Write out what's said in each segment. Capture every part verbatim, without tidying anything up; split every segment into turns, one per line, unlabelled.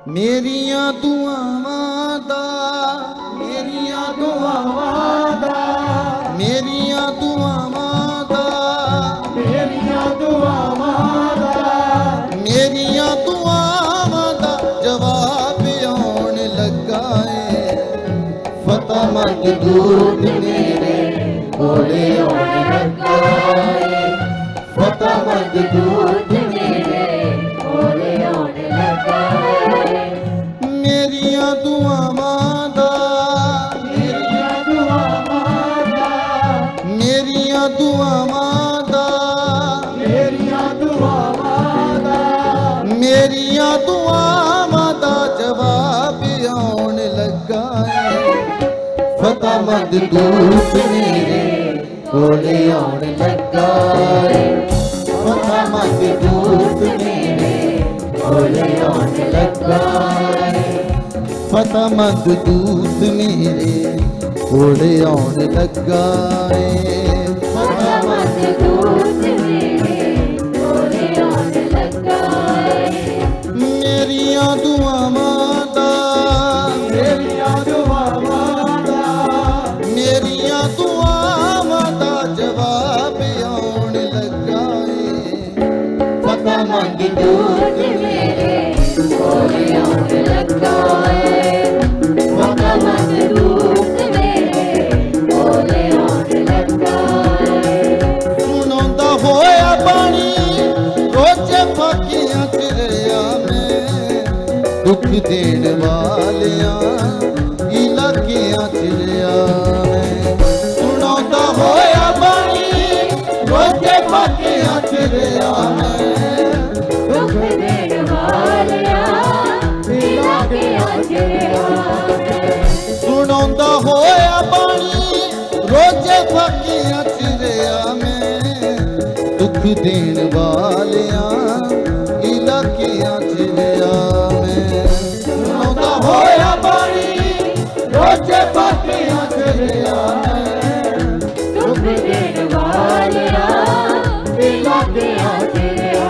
मेरिया दुआवां दा मेरिया दुआवां दा मेरिया दुआवां दा
मेरिया दुआवां दा
मेरिया दुआवां दा जवाब आउण लगा है। फता मजदूर मेरे कोले आउण लगा है। फता मजदूर मेरे कोले आउण लगा है। मेरिया दुआवां दा
मेरिया दुआवां दा
मेरिया दुआवां दा
मेरिया दुआवां दा
मेरिया दुआवां दा जवाब आउण लगा है। फता मजदूर मेरे कोले आउण लगा है। फता मजदूर मेरे कोले आउण लगा है। फता मजदूर मेरे कोले आउण लगा है।
फता मजदूर मेरे कोले आउण लगा है।
मेरिया दुआवां दा
मेरिया दुआवां दा
मेरिया दुआवां दा जवाब आउण लगा है। फता मजदूर
मेरे कोले आउण लगा है। फता मजदूर मेरे कोले आउण लगा है।
सुनांदा होया पानी रोजे फाकियां च रहा मैं। दुख देण वालियां इलाकियां च रहा मैं। सुनांदा होया पानी रोजे फाकियां च रहा मैं।
दुख देण वालिया इलाके आचरिया
सुनांदा होया पानी रोजे फाकियां च रहा मैं। दुख देण वालियां इलाकियां च रहा मैं। सुनांदा होया पानी रोजे फाकियां च रहा मैं।
दुख देण वालिया इलाके आचरिया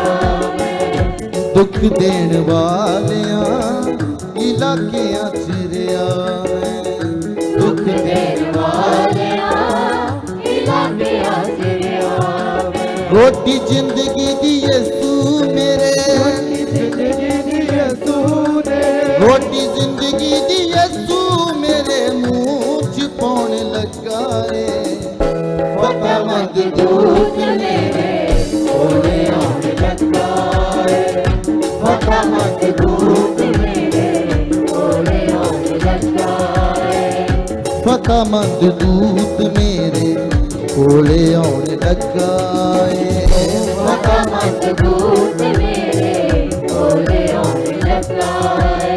दुख देण वालियां इलाकियां च रहा मैं। दुख देण
वालिया इलाके आचरिया
रोटी जिंदगी दी यसू मेरे
जिंदगी दी यसू ने
रोटी जिंदगी दी यसू मेरे मुंह च पौन लगा है। फता मजदूर
मेरे
कोले आउण लगा है। फता मजदूर
मेरे कोले आउण लगा है।
फता मजदूर मेरे कोले आउण लगा है।
फता मजदूर मेरे कोले आउण लगा है।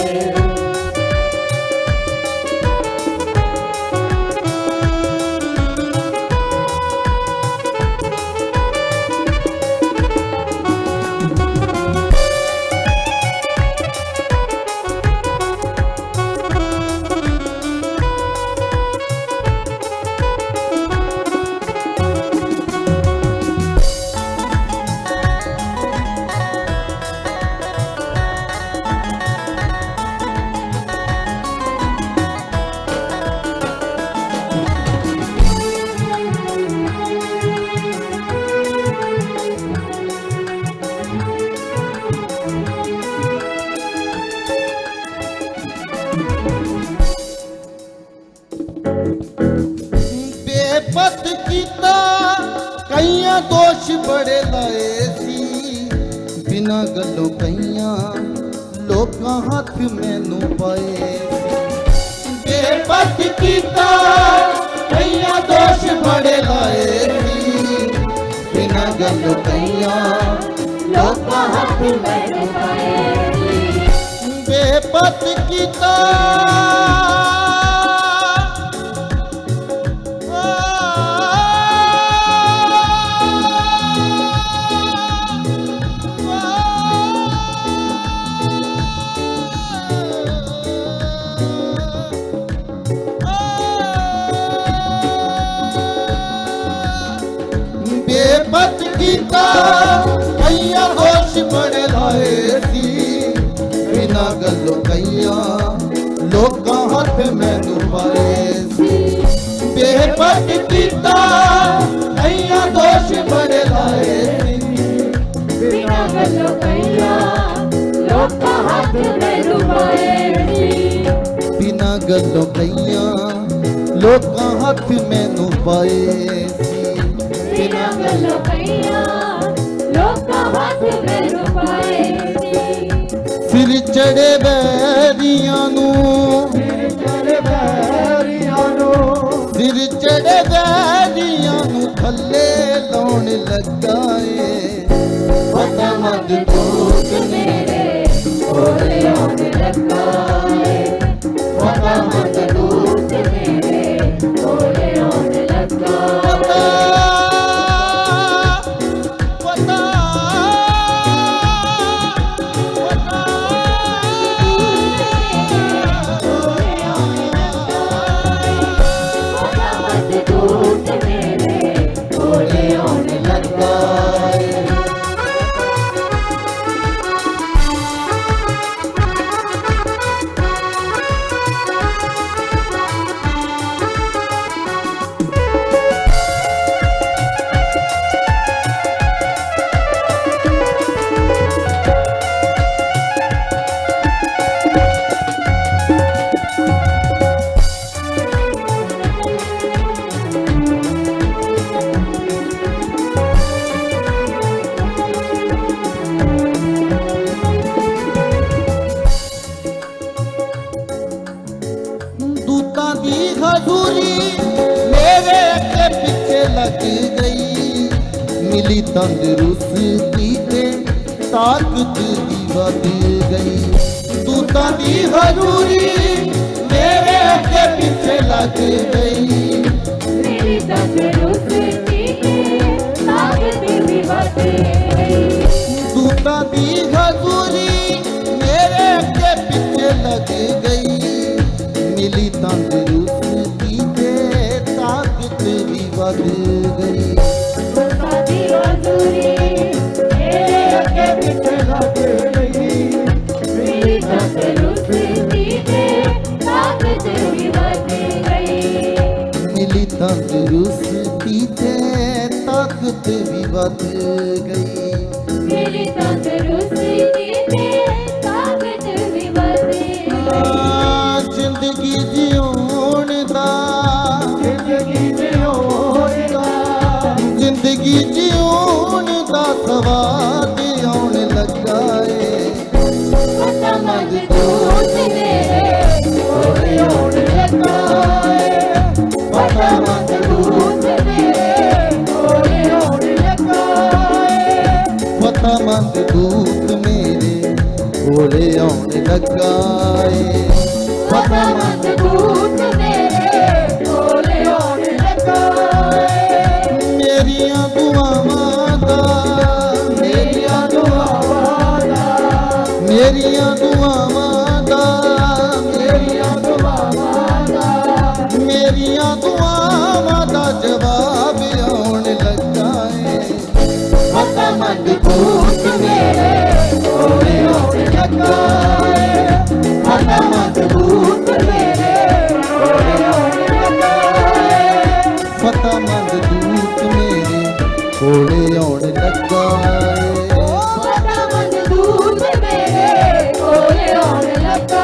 बेपत कीता कईयां दोष बड़े लाए सी। बिना गल्लों कईयां लोकां हथ मैनू पाए सी। बेपत कीता कईयां दोष बड़े लाए सी। बिना गल्लों कईयां लोकां हथ
मैंने पाए
बेपत कीता बेपत कीता कईयां दोष बड़े लाए सी। बिना बिना गलों कईयां लोकां हथ मैनू पाए सी बेपत कीता कईयां दोष बड़े लाए
बिना गलों कईयां लोकां हथ मैनू पाए सी
बिना गलों कईयां लोकां हथ मैनू पाए सी
बिना गलों कईयां लोकां हथ मैनू पाए सी
सिर चढ़े बैरियां नू
चढ़े बैरियां नू
सिर चढ़े बैरियां नू थल्ले लाउण लगा ए
पता मत दूत मेरे कोले आने लगा है पता मत दूत मेरे कोले आने लगा
पता पता
पता मत दूत मेरे कोले आने लगा
दूतां दी हजूरी मेरे अगे पिछे लग गई मिली तंदुरुस्ती ते ताकत दी वध गई दूतां दी हजूरी मेरे अगे पिछे लग गई
मेरी तंदुरुस्ती ताकत भी बढ़ गई
दूतां दी हजूरी मेरे अगे पिछे लग गई मिली तंदुरुस्ती ते ताकत भी वध गई
सादी हजूरी मेरे अगे
पिछे लग गई
मेरी तंदुरुस्ती ते ताकत भी बढ़ गई
मिली तंदुरुस्ती ते ताकत भी वध गई
मेरी तंदुरुस्ती ते ताकत भी बढ़ गई
जिंदगी जिउण दा
जिंदगी जिउण दा
जिंदगी जिउण दा सवाद आउण लगा ए
पता मत दूत मेरे कोले आने लगा है पता मत दूत मेरे कोले आने लगा है
पता मंद दूत मेरे कोले आउण लगा ए
पता मत दूत मेरे कोले आने लगा है
मेरियां दुआवां दा मेरियां दुआवां दा मेरियां दुआवां दा मेरियां दुआवां दा मेरियां दुआवां दा जवाब आउण लगा ए
पता मत दूत मेरे कोले आने लगा है पता मत दूत मेरे कोले आने लगा है
पता मंद दूत मेरे कोले आउण लगा ए
पता मत दूत मेरे कोले आने लगा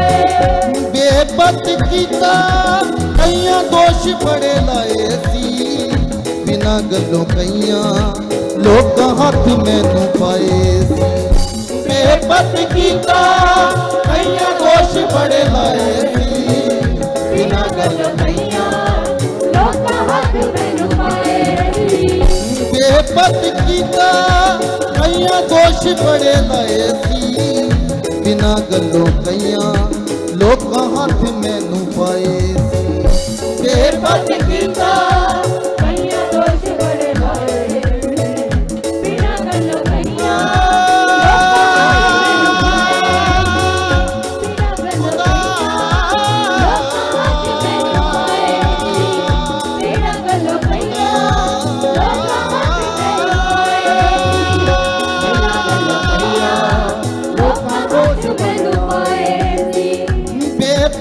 है
बेपत कीता कईयां दोष बड़े लाए सी बिना गलों कईयां लोकां हथ मैनू पाए सी बेपत कीता कईयां दोष बड़े लाए सी बिना गलों
कईयां लोकां हथ मैनू पाए सी
बेपत कीता कईयां दोष बड़े लाए सी बिना गलों कईयां लोकां हथ मैनू पाए सी बेपत कीता
कईयां दोष बड़े लाए बिना गल्लों कईयां लोकां हथ मैनू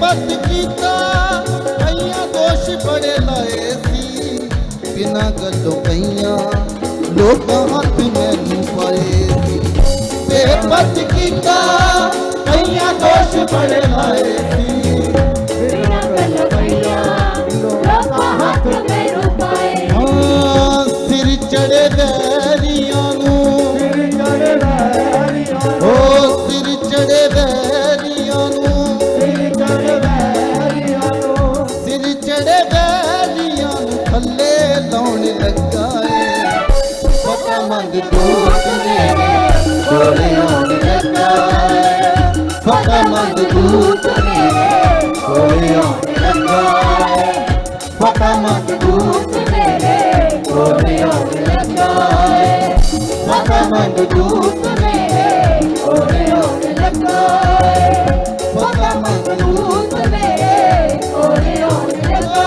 बेपत कीता कईयां दोष बड़े लाए सी बिना गलों कईयां लोकां हथ मैनू पाए सी बेपत कीता कईयां दोष बड़े लाए सी
बिना गलों कईयां लोकां हथ मैनू पाए
हाँ सिर चढ़े बैरियां नू
सिर चढ़े बैरियां
ओ सिर चढ़े बैरियां नू
सिर चढ़े बैरियां
सिर चढ़े बैरियां नू थल्ले लाउण लगा ए पता मंग दूत मेरे कोले आउण लगा ए पता मंग दूत मेरे कोले आउण लगा ए पता मंग दूत मेरे कोले आउण लगा ए पता मंग दूत मेरे कोले आउण लगा ए पता मंग दूत मेरे कोले आउण लगा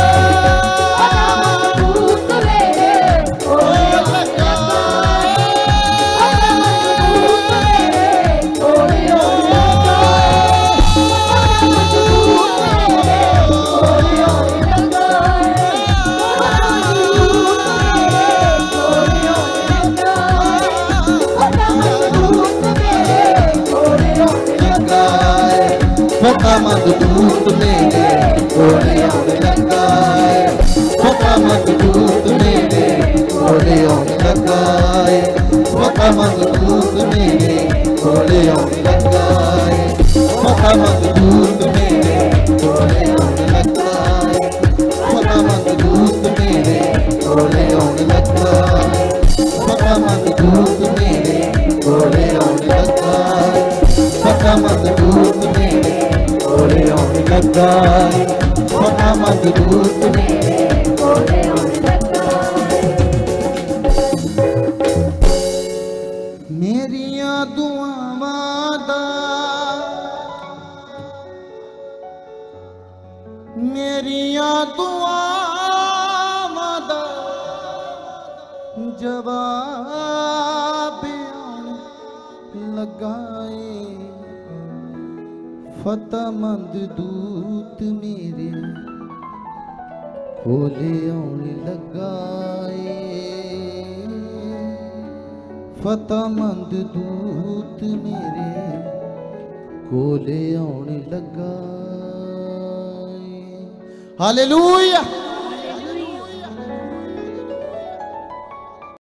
दूत मेरे कोले आउण लगा दूत मेरे कोले आउण लगा दूत मेरे कोले आउण लगा
पता मंग दूत मेरे कोले आउण लगा ए पता मंग दूत मेरे कोले आउण लगा ए पता मंग दूत मेरे कोले आउण लगा ए पता मंग दूत मेरे कोले आउण लगा ए पता मंग दूत मेरे कोले आउण लगा ए पता मंग दूत मेरे कोले आउण लगा ए पता मंग दूत मेरे कोले आउण लगा ए पता मंग दूत मेरे
कोले आउण लगा
मेरियां दुआवां दा मेरियां दुआवां दा जवाब आउण लगा ए फतेहमंद दूत मेरे कोले आउण लगा ए फतेहमंद दूत मेरे कोले आउण लगा ए हालेलुया।